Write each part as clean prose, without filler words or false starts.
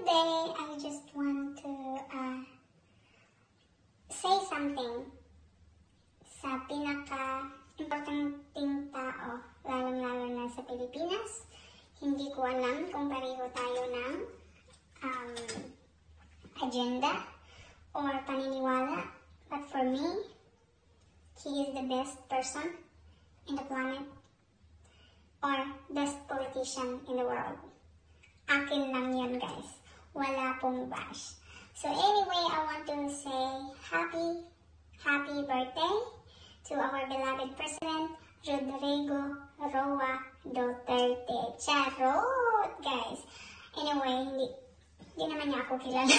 today I just want to say something sa pinaka-importanting tao, lalong-lalo na sa Pilipinas. Hindi ko alam kung pareho tayo ng agenda or paniniwala, but for me, he is the best person in the planet or best politician in the world. Akin lang yun, guys. Wala pong bash. So anyway, I want to say happy birthday to our beloved President Rodrigo Roa Duterte. Charot, guys. Anyway, hindi naman niya ako kilala.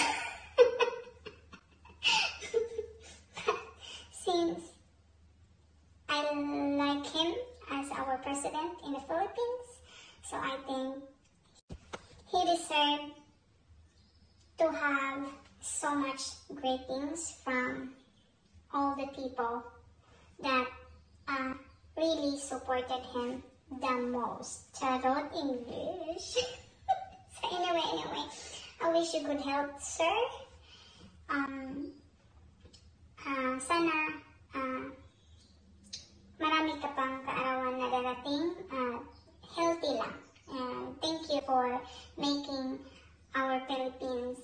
Since I like him as our president in the Philippines, so I think he deserved to have so much great things from all the people that really supported him the most. Charot English. So anyway, I wish you good health, sir. Sana marami ka pang kaarawan na darating. Healthy lang. And thank you for making our Philippines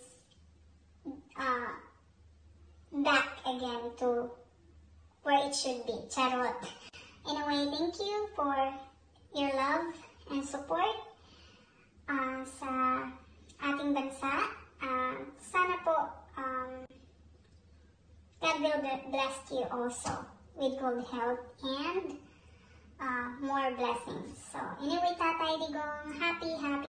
back again to where it should be. Charot. Anyway, thank you for your love and support sa ating bansa. Sana po God will bless you also with good health and more blessings. So anyway, Tatay Digong, happy